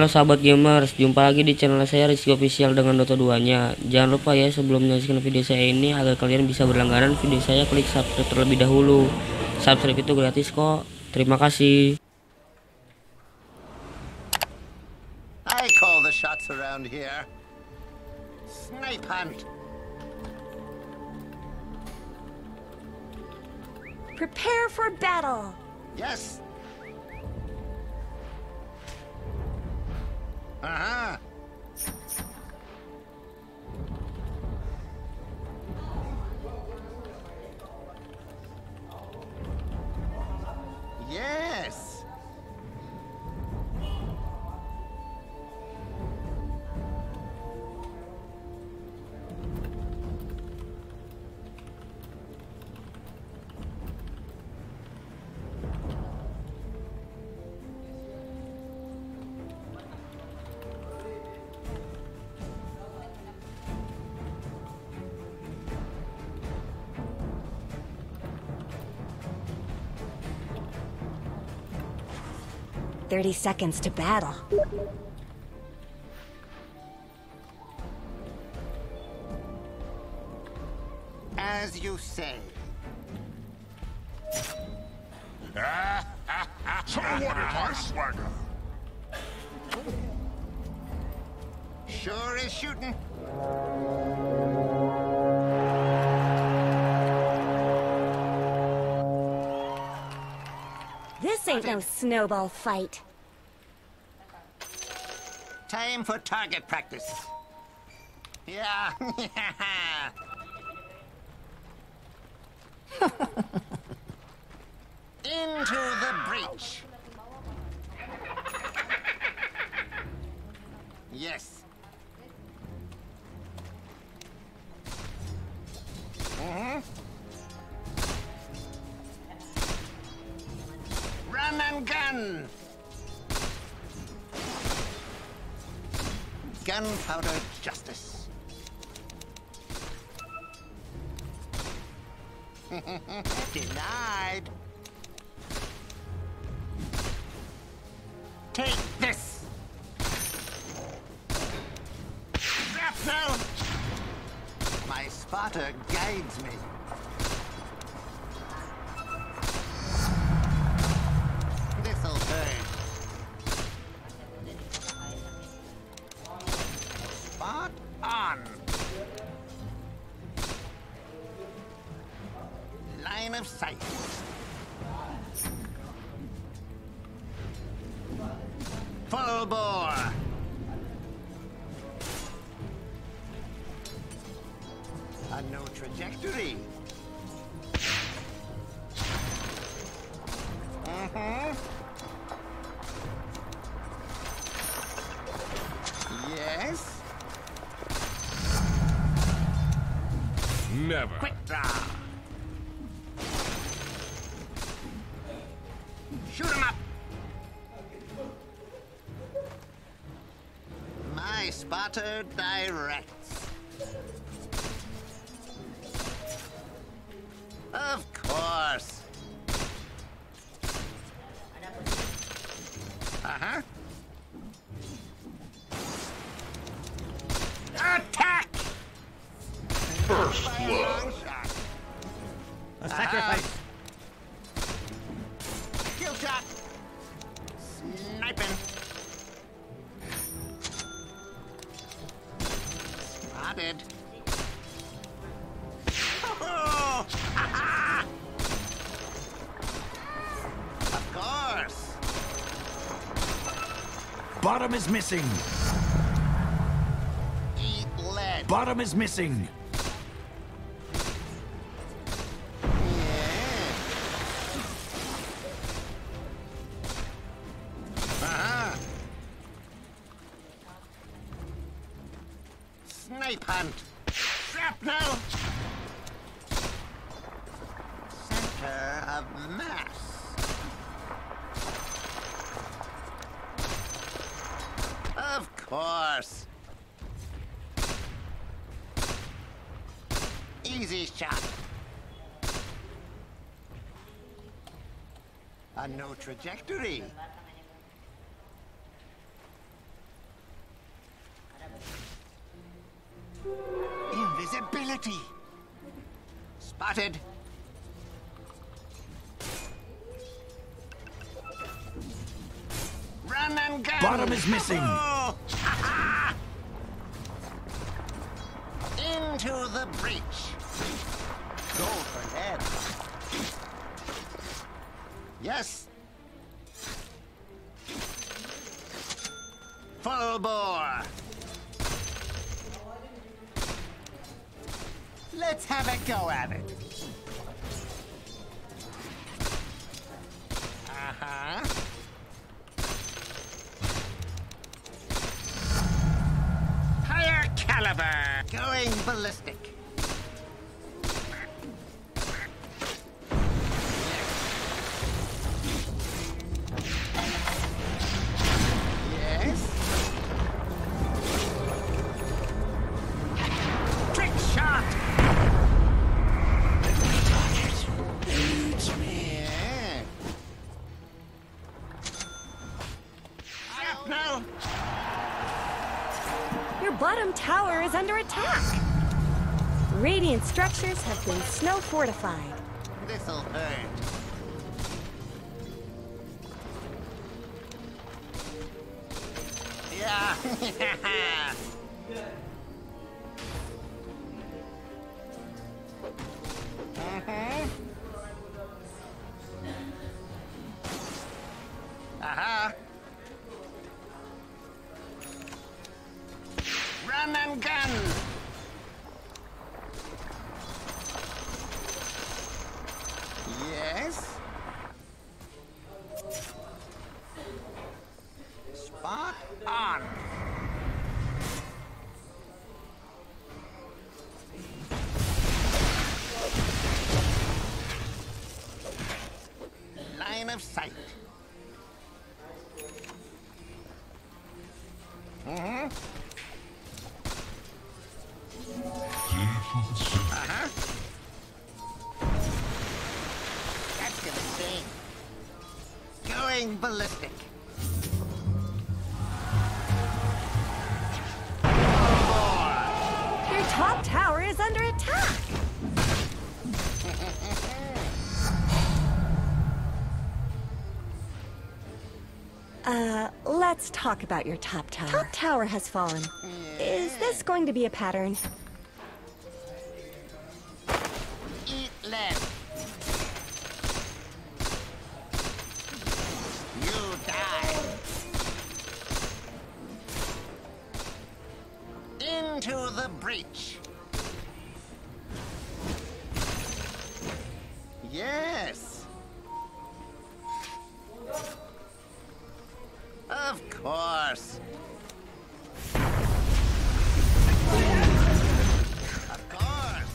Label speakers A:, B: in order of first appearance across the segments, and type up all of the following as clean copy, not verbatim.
A: Halo sahabat gamers, jumpa lagi di channel saya Rizky Official dengan Dota 2 nya. Jangan lupa ya, sebelum menyaksikan video saya ini, agar kalian bisa berlangganan video saya, klik subscribe terlebih dahulu. Subscribe itu gratis kok. Terima kasih.
B: I call the shots around here. Snipe hunt.
C: Prepare for battle.
B: Yes. Uh-huh. Yes.
C: "30 seconds to battle."
B: As you say.
D: So what is my swagger?
B: Sure is shooting.
C: This ain't no snowball fight.
B: Time for target practice. Yeah. Into the breach. Yes. Run and gun. Gunpowder justice. Denied. Take this. Shrapnel. My spotter guides me. This'll burn. Spot on. Line of sight. Full bore. A no trajectory. Yes.
D: Never.
B: Quick draw. Shoot him up. My spotter directs. Of course. Uh-huh. Attack!
D: First
B: By a
D: blood.
B: long shot.
E: A sacrifice.
B: Kill shot. Sniping. Spotted. Oh, of course.
E: Bottom is missing.
B: Eat lead.
E: Bottom is missing.
B: Snipe hunt. Shrapnel. Center of mass. Of course. Easy shot. A no trajectory. dirty. Spotted. Run and gun.
E: Bottom is missing.
B: Oh! Into the breach. Go for head. Yes. Full bore. Let's have a go at it. Uh-huh. Higher caliber. Going ballistic. Yes. Trick shot. Yeah. Shrapnel.
C: Your bottom tower is under attack. Radiant structures have been snow fortified.
B: This'll hurt. Yeah. Aha. Run and gun. Yes. Spot on. Line of sight. Uh-huh. That's gonna sting. Going ballistic.
C: Your top tower is under attack. Let's talk about your top tower. Top tower has fallen. Is this going to be a pattern?
B: Eat lead. You die. Into the breach. Yes. Of course. Of course.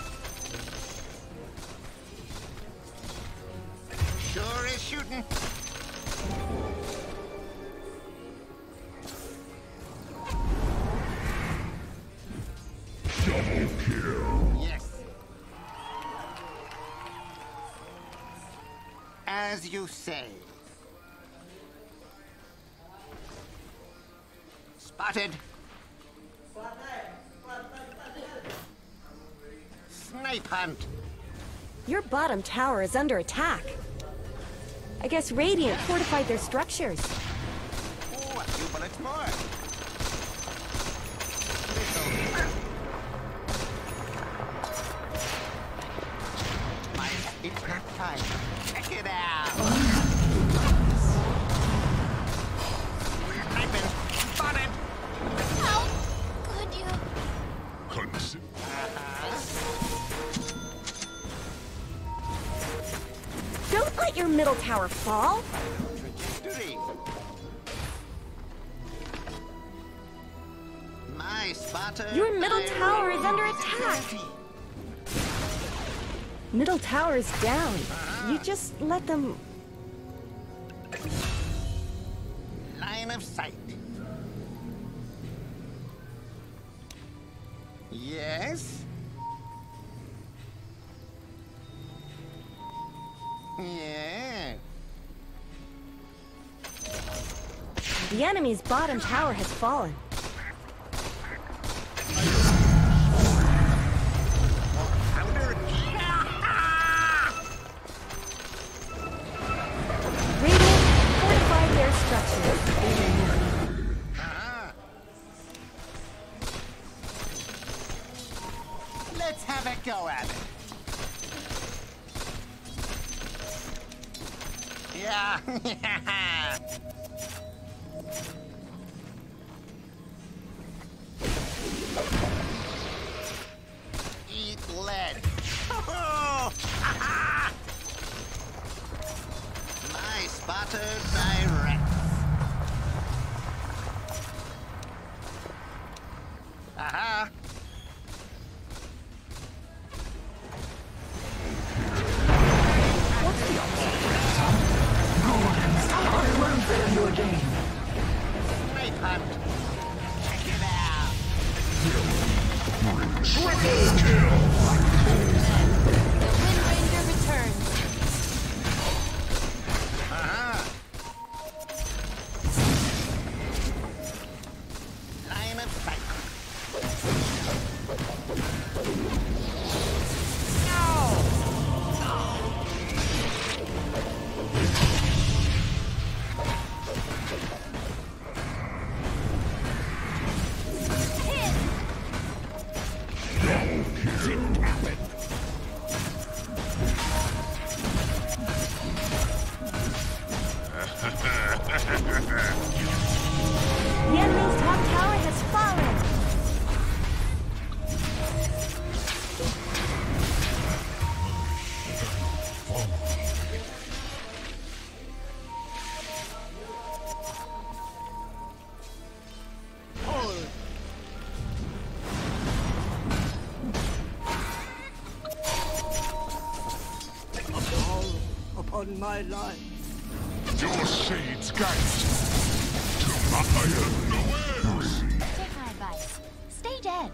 B: Sure is shooting.
D: Double kill.
B: Yes. As you say. Spotted. Snipe hunt.
C: Your bottom tower is under attack. I guess Radiant fortified their structures.
B: Oh, a few bullets more. This'll hurt. It's not time. Check it out. Sniping. Spotted.
F: How could you?
D: Consider.
C: Don't let your middle tower fall.
B: Trajectory. My spotter.
C: Your middle tower is under attack. Middle tower is down. You just let them...
B: Line of sight. Yes. Yeah.
C: The enemy's bottom tower has fallen.
B: Yeah. Eat lead. My spotter direct. Aha. Snipe hunt. Check it out.
F: The Wind Ranger returns.
B: Line of sight.
C: The enemy's top tower has fallen.
B: Hold.
E: Upon my life.
D: Your shades guides to my nowhere.
F: Take my advice. Stay dead.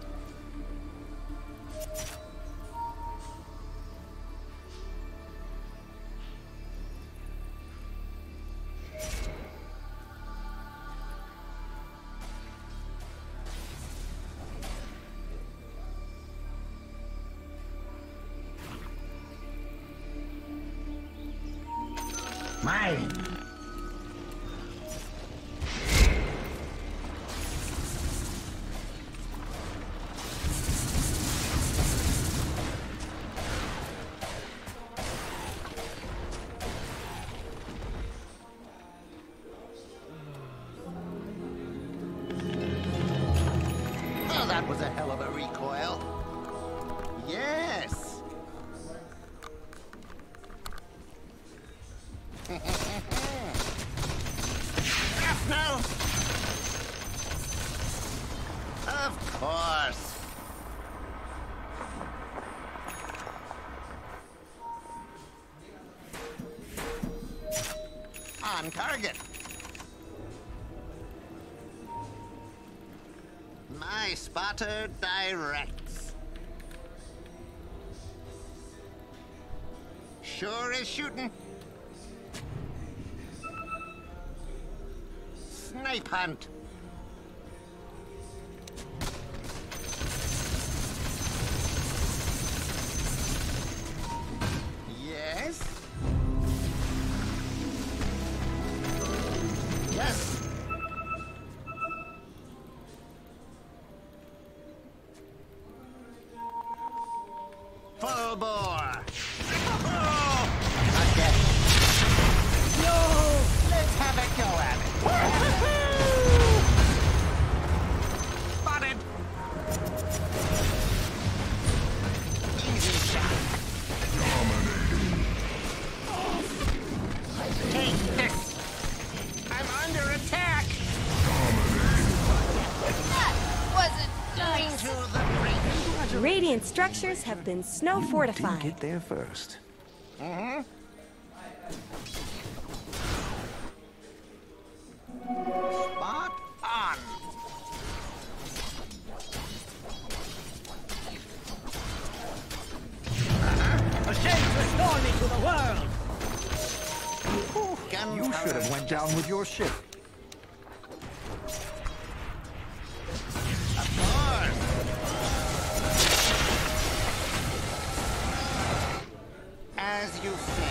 E: Mine.
B: Oh, that was a hell of a recoil. Yes. Shrapnel. Of course. On target. My spotter directs. Sure is shooting. Snipe hunt. Yes. Yes. Full bore. Okay. No! Let's have a go at it. Spotted. Easy shot. Take this. I'm under attack.
F: That wasn't
B: Into
F: nice.
B: the breach.
C: Radiant structures have been snow
E: Didn't
C: fortified.
E: get there first.
B: Spot on.
E: A shade restore me to the world.
B: Gun
E: You should have went down with your ship.
B: Of course. As you see.